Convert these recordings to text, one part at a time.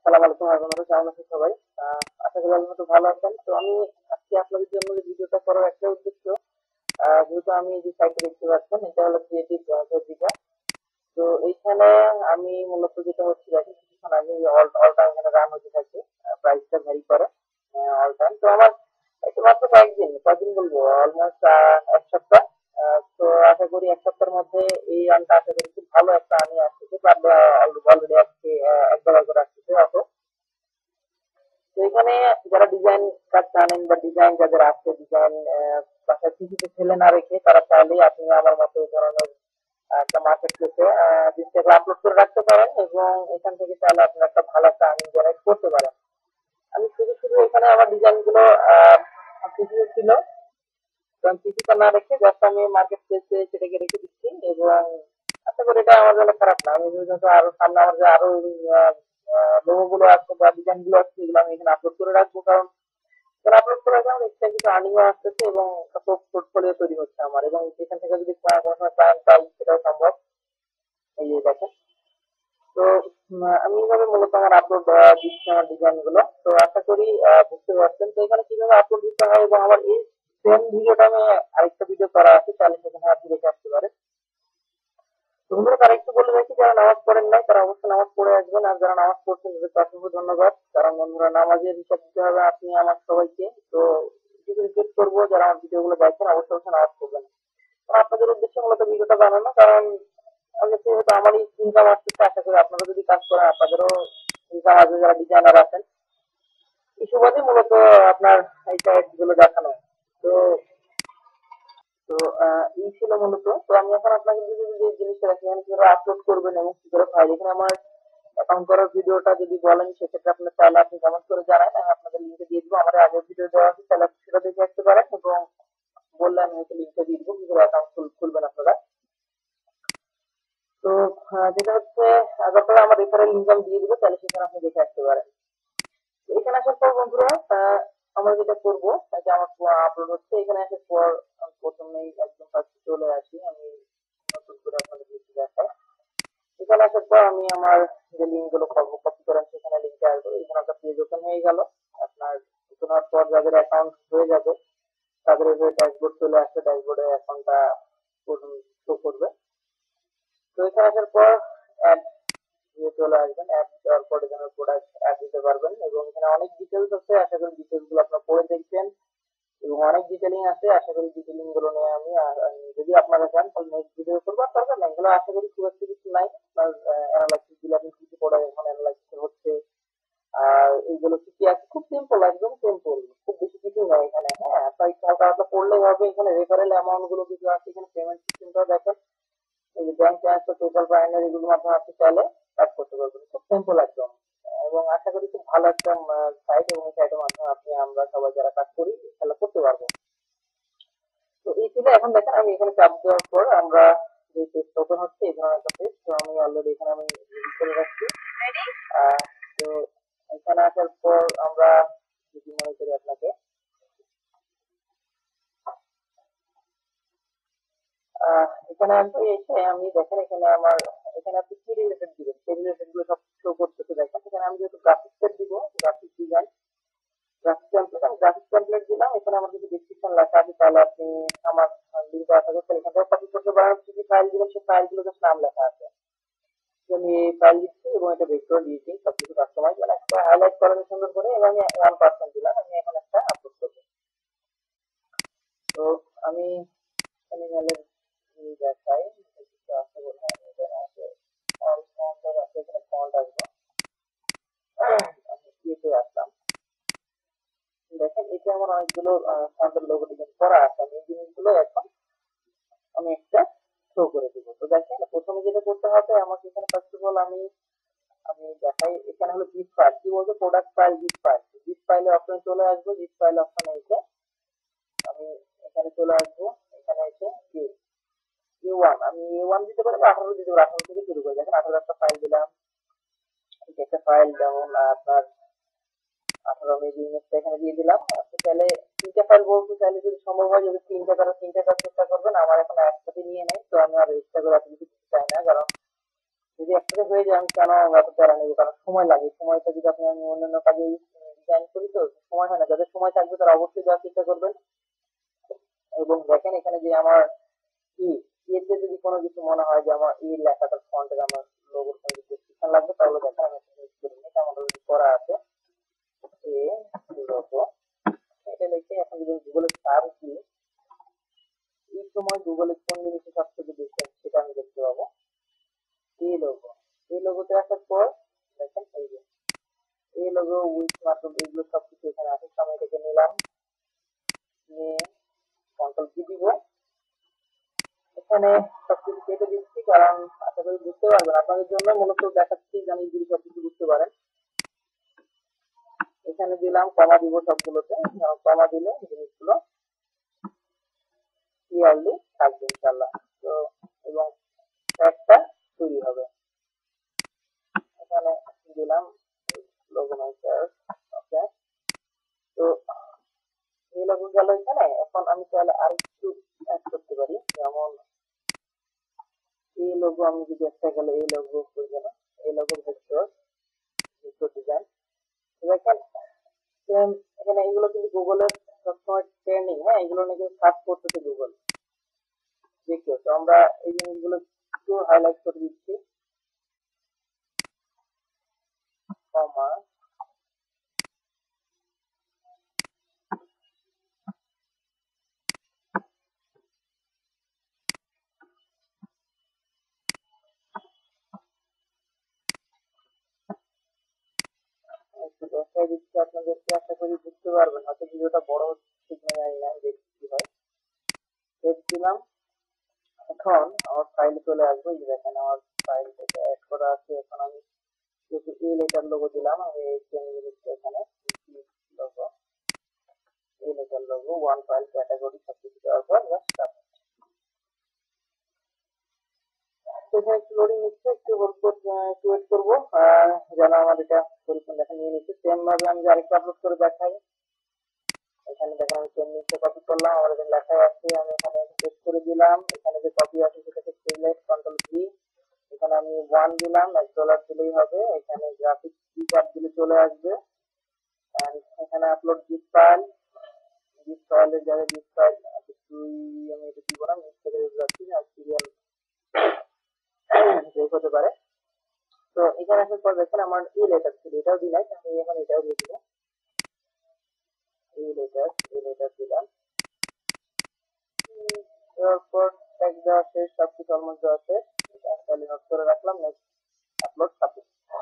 আসসালামু আলাইকুম বন্ধুরা, কেমন আছেন সবাই? আশা করি আপনারা ভালো আছেন। তো আমি আজকে আপনাদের জন্য যে ভিডিওটা করার একটা উদ্দেশ্য, যেহেতু আমি যে সাইটটা দেখতে পাচ্ছেন এটা হলো ক্রিয়েটিভ পত্রিকা। তো এইখানে আমি মূলত যেটা হচ্ছে দেখেন কিছুক্ষণ আগে অল অল টাইম এখানে রান হতে থাকে, প্রাইসটা ভ্যারি করে অল টাইম। তো আমার এটা মাত্র কয়েকদিন বলবো অলমোস্ট এক সপ্তাহ। তো আশা করি এক সপ্তাহের মধ্যে এই রানটা আশা করি খুব ভালো একটা আর্নিং আসতেছে, অলরেডি আজকে $1 করে আসতেছে অটো। তো এখানে যারা ডিজাইন কাজ জানেন বা ডিজাইন যাদের আছে, ডিজাইন বাসায় পিসিতে ফেলে না রেখে তারা চাইলেই আপনি আমার মতো এই ধরনের একটা মার্কেট প্লেসে জিনিসটাকে আপলোড করে রাখতে পারেন এবং এখান থেকে চাইলে আপনি একটা ভালো একটা আর্নিং জেনারেট করতে পারেন। আমি শুধু শুধু এখানে আমার ডিজাইন গুলো পিসিতে ছিল, তো আমি পিসিতে না রেখে জাস্ট আমি মার্কেট প্লেসে সেটাকে রেখে দিচ্ছি এবং আশা করি এটা আমার জন্য খারাপ না। আমি যেহেতু আরো সামনে আমার যে আরো লোগো গুলো আছে বা ডিজাইন গুলো আছে এগুলো আমি এখানে আপলোড করে রাখবো, কারণ এখানে আপলোড করে রাখলে আমার এক্সট্রা কিছু আর্নিংও আসতেছে এবং একটা পোর্টফোলিও তৈরি হচ্ছে আমার, এবং এখান থেকে যদি কোনো সময় ক্লায়েন্ট পাই সেটাও সম্ভব। এই যে দেখেন, তো আমি এইভাবে মূলত আমার আপলোড দিচ্ছি আমার ডিজাইন গুলো। তো আশা করি বুঝতে পারছেন তো এখানে কিভাবে আপলোড দিতে হয়, এবং আমার এই সেম ভিডিওটা আমি আরেকটা ভিডিও করা আছে, তাহলে সেখানে আপনি দেখে আসতে পারেন। তো বন্ধুরা, তারা একটু বলে রাখি যারা নামাজ পড়েন নাই তারা অবশ্যই নামাজ পড়ে আসবেন, আর যারা নামাজ পড়ছেন তাদেরকে অসংখ্য ধন্যবাদ। কারণ বন্ধুরা, নামাজের হিসাব দিতে হবে আপনি আমার সবাইকে। তো কিছু রিকোয়েস্ট করবো, যারা আমার ভিডিও গুলো দেখেন অবশ্যই অবশ্যই নামাজ পড়বেন। আপনাদের উদ্দেশ্যে মূলত ভিডিওটা বানানো, কারণ অনেকে হয়তো আমারই ইনকাম আসতেছে, আশা করি আপনারা যদি কাজ করেন আপনাদেরও ইনকাম আসবে, যারা ডিজাইনার আছেন। এই সুবাদে মূলত আপনার এই সাইট গুলো দেখানো। তো তো এই ছিল মূলত। তো আমি এখন আপনাকে যদি যে জিনিসটা দেখি এখানে কিভাবে আপলোড করবেন এবং কি করে ফাইল, এখানে আমার অ্যাকাউন্ট করার ভিডিওটা যদি বলেন সেক্ষেত্রে আপনার চাইলে আপনি কমেন্ট করে জানান, আমি আপনাদের লিঙ্কে দিয়ে দিব। আমাদের আগের ভিডিও দেওয়া আছে, তাহলে আপনি সেটা দেখে আসতে পারেন এবং বললে আমি হয়তো লিঙ্কটা দিয়ে দিব কি করে অ্যাকাউন্ট খুলবেন আপনারা। তো যেটা হচ্ছে আপনারা আমার রেফারেল লিঙ্ক আমি দিয়ে দিব, তাহলে সেখানে আপনি দেখে আসতে পারেন। তো এখানে আসার পর বন্ধুরা, আমরা যেটা করবো যে আমার আপলোড হচ্ছে, এখানে আসার পর আমি প্রথমেই একদম ফার্স্টে চলে আসি। আমি নতুন করে আপনাদের লিখে দেখাই। এখানে আসার পর আমি আমার যে লিঙ্ক গুলো কপি করেন সেখানে লিঙ্কে আসবো। এখানে একটা পেজ ওপেন হয়ে গেল। আপনার ওপেন হওয়ার পর যাদের অ্যাকাউন্ট হয়ে যাবে তাদের যে ড্যাশবোর্ড চলে আসবে, ড্যাশবোর্ডে অ্যাকাউন্টটা শো করবে। তো এখানে আসার পর অ্যাড দিয়ে চলে আসবেন। অ্যাড দেওয়ার পর এখানে প্রোডাক্ট অ্যাড দিতে পারবেন এবং এখানে অনেক ডিটেলস আছে, আশা করি ডিটেলস গুলো আপনারা পড়ে দেখবেন এবং অনেক ডিটেলিং আছে। আশা করি ডিটেলিং গুলো নিয়ে আমি যদি আপনারা চান তাহলে নেক্সট ভিডিও করবো, আর দরকার নাই এগুলো আশা করি খুব একটা কিছু নাই। আপনার অ্যানালাইসিস গুলো আপনি কিছু প্রোডাক্ট এখন অ্যানালাইসিস হচ্ছে, আর এইগুলো কি কি আছে খুব সিম্পল, একদম সিম্পল, খুব বেশি কিছু নাই এখানে। হ্যাঁ, আপনার একটু হালকা হালকা পড়লেই হবে। এখানে রেফারেল অ্যামাউন্ট গুলো কিছু আছে, এখানে পেমেন্ট সিস্টেমটাও দেখেন। এই যে ব্যাংক ট্রান্সফার, পেপাল, বাইনারি, এগুলোর মাধ্যমে আপনি চাইলে কাজ করতে পারবেন, খুব সিম্পল একদম। এবং আশা করি খুব ভালো একটা সাইট, এবং এই সাইটের মাধ্যমে আপনি আমরা সবাই যারা কাজ করি খেলা করতে পারবো। তো এই ছিল। এখন দেখেন আমি এখানে চাপ দেওয়ার পর আমরা যে পেজটা ওপেন হচ্ছে এই ধরনের একটা পেজ, তো আমি অলরেডি এখানে আমি রেডি করে রাখছি। তো এখানে আসার পর আমরা যদি মনে করি আপনাকে এখানে আসবে, এসে আমি দেখেন এখানে আমার এখানে আপনি কি রিলেটেড দিবেন সেই রিলেটেড গুলো সব শো করতেছে। দেখেন এখানে আমি যেহেতু গ্রাফিক্স দিব, গ্রাফিক ডিজাইন, গ্রাফিক টেমপ্লেট, আমি গ্রাফিক টেমপ্লেট দিলাম। এখানে আমার কিছু ডিসক্রিপশন লেখা আছে, তাহলে আপনি আমার লিঙ্ক আছে এখান থেকে কপি করতে পারেন। কি কি ফাইল দিবেন সেই ফাইল গুলো জাস্ট নাম লেখা আছে। আমি ফাইল দিচ্ছি এবং এটা ভেক্টর দিয়েছি, সবকিছু কাস্টমাইজ মানে একটা হাইলাইট করেন সুন্দর করে, এবং আমি 1% দিলাম। আমি এখন একটা আপলোড করবো। তো আমি অ্যানিমেলের দেখাই কিছু আছে বলে আমি এখানে আছে অল ফন্ট আছে, এখানে ফন্ট আসবে। আমি ইয়েতে আসলাম, দেখেন এতে আমার অনেকগুলো ফন্টের লোগো ডিজাইন করা আছে। আমি এই জিনিসগুলো এখন আমি একটা শো করে দিব। তো দেখেন প্রথমে যেটা করতে হবে আমাকে এখানে ফার্স্ট অফ অল আমি আমি দেখাই। এখানে হলো জিপ ফাইল, কি বলছে product file, zip file. Zip ফাইলে অপশনে চলে আসবো, জিপ ফাইল অপশনে এসে আমি এখানে চলে আসবো। এখানে এসে A1 আমি A1 দিতে পারি বা 18 দিতে পারি, 18 থেকে শুরু করে দেখেন 18 একটা ফাইল দিলাম। একটা ফাইল যেমন আপনার 18 আমি ইমেজটা এখানে দিয়ে দিলাম। আপনি চাইলে তিনটা ফাইল বলতে চাইলে যদি সম্ভব হয়, যদি তিনটা কারো তিনটা কাজ চেষ্টা করবেন। আমার এখন একসাথে নিয়ে নেই, তো আমি আর এক্সট্রা করে এত কিছু চাই না, কারণ যদি একসাথে হয়ে যায় আমি কেন এত প্যারা নেবো, কারণ সময় লাগে, সময়টা যদি আমি অন্যান্য কাজে ডিজাইন করি তো সময় হয় না। যাদের সময় থাকবে তারা অবশ্যই দেওয়ার চেষ্টা করবেন। এবং দেখেন এখানে যে আমার ই এতে যদি কোনো কিছু মনে হয় যে আমার এই লেখাটার ফন্টের আমার লোগোর কোনো ডেসক্রিপশন লাগবে, তাহলে দেখেন আমি ইউজ করি, এটা আমার অলরেডি করা আছে। এ লোগো এটা লিখে এখন যদি গুগলে সার্চ দিই, এই সময় গুগলে কোন জিনিসটা সবথেকে বেশি আছে সেটা আমি দেখতে পাবো। এই লোগো, এই লোগোতে আসার পর দেখেন এই যে এই লোগো উইথ মার্কআপ এগুলো সবকিছু এখানে আছে। আমি এটাকে নিলাম, নিয়ে কন্ট্রোল কি দিব, এখানে সবকিছু কেটে দিচ্ছি, কারণ আশা করি বুঝতে পারবেন, আপনাদের জন্য মূলত দেখাচ্ছি জানি যদি সবকিছু বুঝতে পারেন। এখানে দিলাম, কমা দিব সবগুলোতে, কমা দিলে জিনিসগুলো ক্লিয়ারলি থাকবে ইনশাল্লাহ। তো এবং একটা তৈরি হবে, এখানে দিলাম লোগো মেকার। ওকে, তো এই লোগো গেল এখানে। এখন আমি চাইলে আর একটু অ্যাড করতে পারি, যেমন এই লোগো আমি যদি একটা গেলে এই লোগো করে গেল, এই লোগো ভেক্টর ভেক্টর ডিজাইন। দেখেন এখানে এগুলো কিন্তু গুগলের সবসময় ট্রেন্ডিং, হ্যাঁ এগুলো নাকি সার্চ করতেছে গুগল, দেখিও। তো আমরা এই জিনিসগুলো একটু হাইলাইট করে দিচ্ছি, কমা একটু দেখাই দিচ্ছি আপনাদেরকে, আশা করি বুঝতে পারবেন। হয়তো ভিডিওটা বড় হচ্ছে কিনা জানি না, দেখি কি হয়। সেভ দিলাম, এখন আমার ফাইলে চলে আসবো। এই যে দেখেন আমার ফাইল থেকে অ্যাড করা আছে। এখন আমি যেহেতু এই লেটার লোগো দিলাম, আমি এই চেঞ্জ দিচ্ছি এখানে লোগো, এই letter logo, one file category সবকিছু দেওয়ার পর জাস্ট এখানে একটু লোডিং নিচ্ছে, একটু ওয়েট করবো যেন আমার এটা পরিপূর্ণ দেখা নিয়ে নিচ্ছে। সেম ভাবে আমি আরেকটা আপলোড করে দেখাই। এখানে দেখেন আমি সেম জিনিসটা কপি করলাম, আমার এখানে লেখাই আছে, আমি এখানে পেস্ট করে দিলাম। এখানে যে কপি আছে সেটাকে সিলেক্ট কন্ট্রোল ভি, এখানে আমি ওয়ান দিলাম, $1 দিলেই হবে। এখানে গ্রাফিক্স পিকআপ দিলে চলে আসবে। এখানে আপলোড জিপ ফাইল, জিপ ফাইলের জায়গায় জিপ ফাইল দুই, আমি এটা দিব না, মিক্স থেকে যাচ্ছি আর সিরিয়াল ব্রেক হতে পারে। তো এখানে আসার পর দেখেন আমার এই লেটার ছিল, এটাও দিলাই, আমি এখন এটাও দিয়ে দিব, এই লেটার দিলাম। তারপর ট্যাগ দেওয়া শেষ, সবকিছু অলমোস্ট দেওয়া শেষ। এটা তাহলে নোট করে রাখলাম, নেক্সট আপলোড সাবমিট।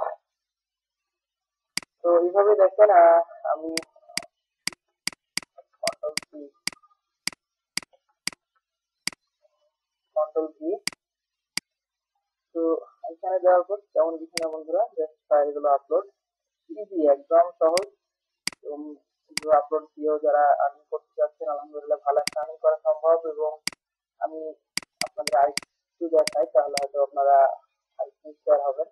তো এইভাবে দেখেন আমি কন্ট্রোল সি, কন্ট্রোল ভি, তো এখানে দেওয়ার পর তেমন কিছু না বন্ধুরা, জাস্ট ফাইলগুলো আপলোড, ইজি একদম সহজ। এবং আপলোড দিয়েও যারা আর্নিং করতে যাচ্ছেন আলহামদুলিল্লাহ ভালো একটা আর্নিং করা সম্ভব। এবং আমি আপনাদের আরেকটু দেখাই, তাহলে হয়তো আপনারা আরেকটু ইন্সপায়ার হবেন।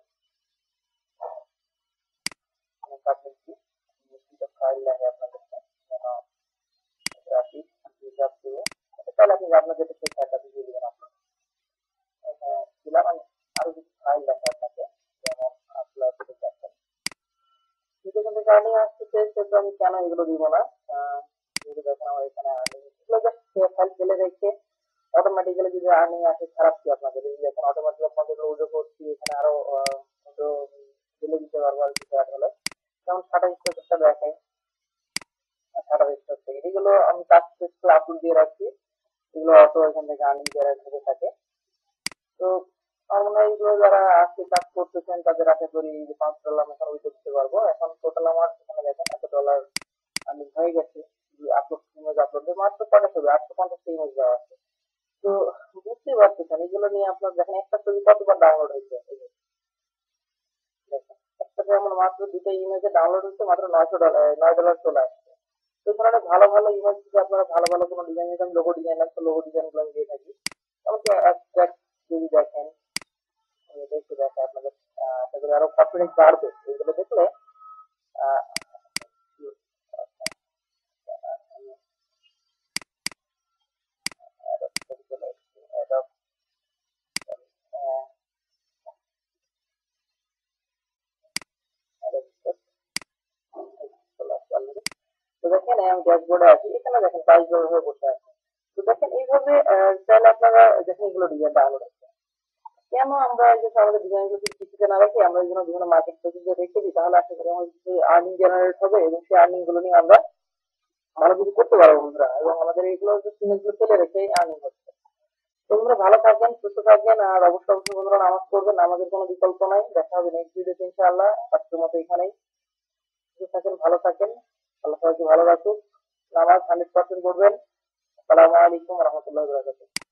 ফাইল লাগে আপনাদেরকে, গ্রাফিক দেবো, তাহলে আপনি আপনাদের সেই ফাইলটা দিয়ে দিবেন আপনার। দিলাম আমি আরো কিছু ফাইল দেখে আপনাকে, যেমন আপনার দেখেন এখান থেকে আর্নিং আসতেছে, কিন্তু আমি কেন এগুলো দিব না। যেহেতু দেখেন আমার এখানে আর্নিং, এগুলো জাস্ট ফাইল ফেলে রেখে অটোমেটিক্যালি যদি আর্নিং আসে, খারাপ কি আপনাদের, এই যে এখন অটোমেটিক আপনাদের উইড্রো করছি, এখানে আরো উইড্রো ফেলে দিতে পারবো আর কিছু অ্যাড হলে, যেমন 27 দেখায়, 28 থেকে এগুলো আমি কাজ শেষ করে আপলোড দিয়ে রাখছি, এগুলো অটো এখান থেকে আর্নিং জেনারেট হতে থাকে। তো আমার মনে হয় এগুলো যারা আজকে কাজ করতেছেন তাদের আশা করি যে $5 আমি এখন উইথড্র দিতে পারবো। এখন টোটাল আমার এখানে দেখেন $1 আর্নিং হয়ে গেছে। আপলোড ইমেজ আপলোড মাত্র কটা ছবি, 850 ইমেজ দেওয়া আছে। তো বুঝতেই পারতেছেন এগুলো নিয়ে আপনার দেখেন একটা ছবি কতবার ডাউনলোড হয়েছে, এই যে দেখেন একটা ছবি আমার মাত্র দুটো ইমেজে ডাউনলোড হচ্ছে, মাত্র $9 চলে আসছে। তো এখানে ভালো ভালো ইমেজ যদি আপনারা ভালো ভালো কোনো ডিজাইন, যেমন লোগো ডিজাইন আছে, লোগো ডিজাইন গুলো আমি দিয়ে থাকি। এমনকি অ্যাবস্ট্রাক্ট যদি দেখেন, আমি এটা একটু দেখাই আপনাদের, আশা করি আরো কনফিডেন্স বাড়বে এইগুলো দেখলে। আহ, আমি Adobe চলে এসেছি, Adobe, আমি ড্যাশবোর্ডে আছি, এখানে দেখেন 22 হয়ে বসে আছে। তো দেখেন এইভাবে চাইলে আপনারা দেখেন এগুলো ডিজাইন ডাউনলোড আছে। কেন আমরা এই যে আমাদের ডিজাইন গুলো কিছুতে না রেখে আমরা এই জন্য বিভিন্ন মার্কেট প্লেসে রেখে দিই, তাহলে আশা করি আমাদের কিছু আর্নিং জেনারেট হবে এবং সেই আর্নিং গুলো নিয়ে আমরা ভালো কিছু করতে পারবো বন্ধুরা, এবং আমাদের এইগুলো সিমেন্ট গুলো ফেলে রেখে আর্নিং হচ্ছে। তো বন্ধুরা ভালো থাকবেন, সুস্থ থাকবেন, আর অবশ্যই অবশ্যই বন্ধুরা নামাজ পড়বেন, নামাজের কোনো বিকল্প নাই। দেখা হবে নেক্সট ভিডিওতে ইনশাআল্লাহ, আজকের মতো এখানেই। সুস্থ থাকেন, ভালো থাকেন, আল্লাহ সবাইকে ভালো রাখুন। নামাজ 100% পড়বেন। আসসালামু আলাইকুম রহমতুল্লাহ।